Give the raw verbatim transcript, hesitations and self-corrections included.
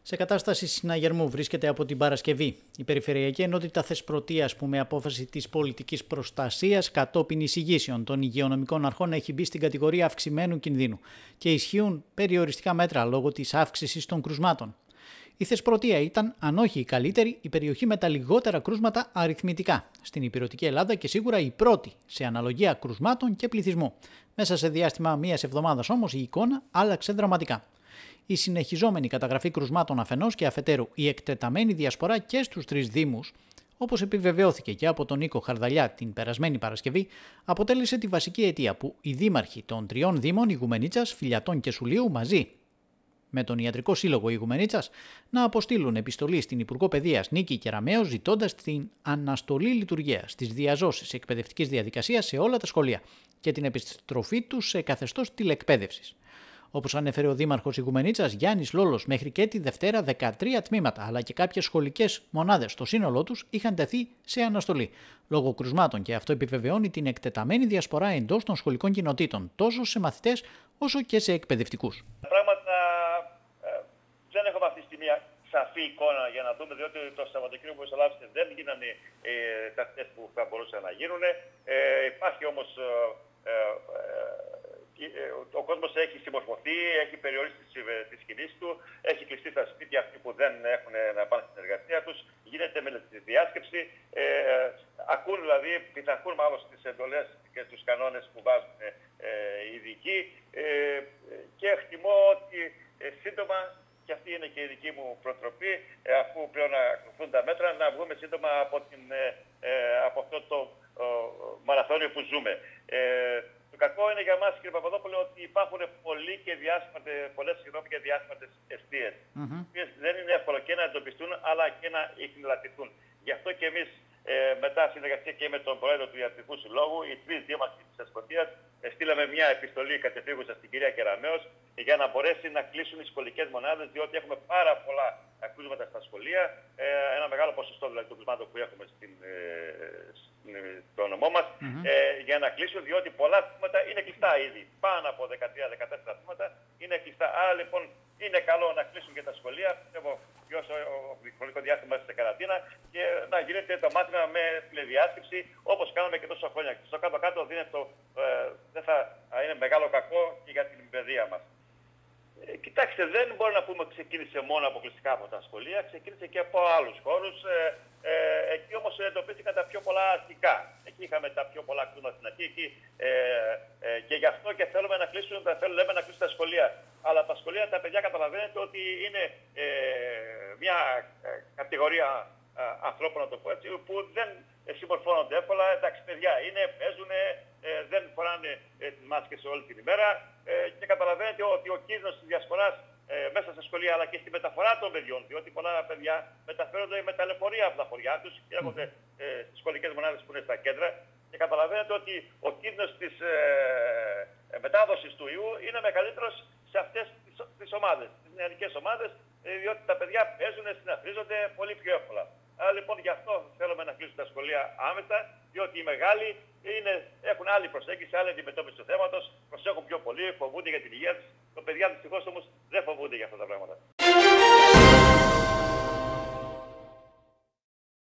Σε κατάσταση συναγερμού βρίσκεται από την Παρασκευή η Περιφερειακή Ενότητα Θεσπρωτείας, που με απόφαση της πολιτικής προστασίας κατόπιν εισηγήσεων των υγειονομικών αρχών έχει μπει στην κατηγορία αυξημένου κινδύνου και ισχύουν περιοριστικά μέτρα λόγω της αύξησης των κρουσμάτων. Η Θεσπρωτεία ήταν, αν όχι η καλύτερη, η περιοχή με τα λιγότερα κρούσματα αριθμητικά στην ηπειρωτική Ελλάδα και σίγουρα η πρώτη σε αναλογία κρουσμάτων και πληθυσμού. Μέσα σε διάστημα μίας εβδομάδας όμως η εικόνα άλλαξε δραματικά. Η συνεχιζόμενη καταγραφή κρουσμάτων αφενός και αφετέρου η εκτεταμένη διασπορά και στους τρεις δήμους, όπως επιβεβαιώθηκε και από τον Νίκο Χαρδαλιά την περασμένη Παρασκευή, αποτέλεσε τη βασική αιτία που οι δήμαρχοι των τριών δήμων Ιγουμενίτσας, Φιλιατών και Σουλίου μαζί με τον Ιατρικό Σύλλογο Ιγουμενίτσας να αποστείλουν επιστολή στην Υπουργό Παιδείας Νίκη Κεραμέως ζητώντας την αναστολή λειτουργίας της διαζώσης εκπαιδευτικής διαδικασίας σε όλα τα σχολεία και την επιστροφή τους σε καθεστώς τηλεκπαίδευσης. Όπως ανέφερε ο Δήμαρχος Ιγουμενίτσας Γιάννης Λόλος, μέχρι και τη Δευτέρα δεκατρία τμήματα αλλά και κάποιες σχολικές μονάδες στο σύνολό τους είχαν τεθεί σε αναστολή λόγω κρουσμάτων, και αυτό επιβεβαιώνει την εκτεταμένη διασπορά εντός των σχολικών κοινοτήτων, τόσο σε μαθητές όσο και σε εκπαιδευτικούς. Πράγματα ε, δεν έχουμε αυτή τη στιγμή σαφή εικόνα για να δούμε, διότι το Σαββατοκύριακο που εισελάβησε δεν γίνανε ε, τα τεστ που θα μπορούσαν να γίνουν. Ε, υπάρχει όμως. Ε, ε, Ο κόσμος έχει συμμορφωθεί, έχει περιορίσει τις κινήσεις του, έχει κλειστεί στα σπίτια αυτοί που δεν έχουν να πάνε στην εργασία τους, γίνεται με τη διάσκεψη, ε, ακούν δηλαδή, πειθαρχούν μάλλον στις εντολές και τους κανόνες που βάζουν ε, οι ειδικοί ε, και εκτιμώ ότι ε, σύντομα, και αυτή είναι και η δική μου προτροπή, ε, αφού πλέον ακολουθούν τα μέτρα, να βγούμε σύντομα από, την, ε, από αυτό το ε, μαραθώνιο που ζούμε. Ε, Το κακό είναι για μας, κύριε Παπαδόπουλο, ότι υπάρχουν πολλοί και διάσπαρτες, πολλές συγγνώμη και διάσπαρτες αιστείες. Mm-hmm. Δεν είναι εύκολο και να εντοπιστούν, αλλά και να εχνηλατηθούν. Γι' αυτό και εμείς, ε, μετά συνεργασία και με τον πρόεδρο του Ιατρικού Συλλόγου, οι τρεις δήμαρχοι της Θεσπρωτείας, στείλαμε μια επιστολή κατευθύνουσα στην κυρία Κεραμέως για να μπορέσει να κλείσουν οι σχολικές μονάδες, διότι έχουμε πάρα πολλά κρούσματα στα σχολεία, ε, ένα μεγάλο ποσοστό δηλαδή των κρούσματων που έχουμε στην, ε, στο νομό μας, mm-hmm. ε, για να κλείσουν, διότι πολλά τμήματα είναι κλειστά ήδη. Πάνω από δεκατρία δεκατέσσερα τμήματα είναι κλειστά. Άρα λοιπόν είναι καλό να κλείσουν και τα σχολεία, πιστεύω, για όσο το χρονικό διάστημα σε καραντίνα, και να γίνεται το μάθημα με τηλεδιάσκεψη όπως κάναμε και τόσα χρόνια. Στο κάτω-κάτω το, ε, δεν θα είναι μεγάλο κακό και για την παιδεία μας. Ε, κοιτάξτε, δεν μπορώ να πούμε ότι ξεκίνησε μόνο αποκλειστικά από τα σχολεία, ξεκίνησε και από άλλους χώρους. Ε, ε, εκεί όμως εντοπίστηκαν τα πιο πολλά αστικά. Εκεί είχαμε τα πιο πολλά κρούσματα στην αρχή. Εκεί, ε, ε, και γι' αυτό και θέλουμε να κλείσουν, θέλουμε να κλείσουν τα σχολεία. Αλλά τα σχολεία, τα παιδιά καταλαβαίνετε ότι είναι ε, μια κατηγορία ε, ανθρώπων, να το πω έτσι, που δεν συμμορφώνονται εύκολα. Εντάξει, παιδιά είναι, παίζουν, ε, δεν φοράνε ε, τις μάσκες όλη την ημέρα ε, και καταλαβαίνετε ότι ο κίνδυνος της διασποράς ε, μέσα στα σχολεία αλλά και στη μεταφορά των παιδιών, διότι πολλά παιδιά μεταφέρονται με τα λεωφορεία από τα χωριά τους και έρχονται ε, στις σχολικές μονάδες που είναι στα κέντρα, και καταλαβαίνετε ότι ο κίνδυνος της ε, ε, μετάδοσης του ιού είναι μεγαλύτερος σε αυτές τις, τις ομάδες, τις νεανικές ομάδες, ε, διότι τα παιδιά παίζουν, συναθρίζονται πολύ πιο εύκολα. Άρα λοιπόν γι' αυτό θέλουμε να κλείσουν τα σχολεία άμεσα, διότι οι μεγάλοι είναι, έχουν άλλη προσέγγιση, άλλη αντιμετώπιση του θέματος, προσέχουν πιο πολύ, φοβούνται για την υγεία τους. Τα παιδιά δυστυχώς όμως δεν φοβούνται για αυτά τα πράγματα.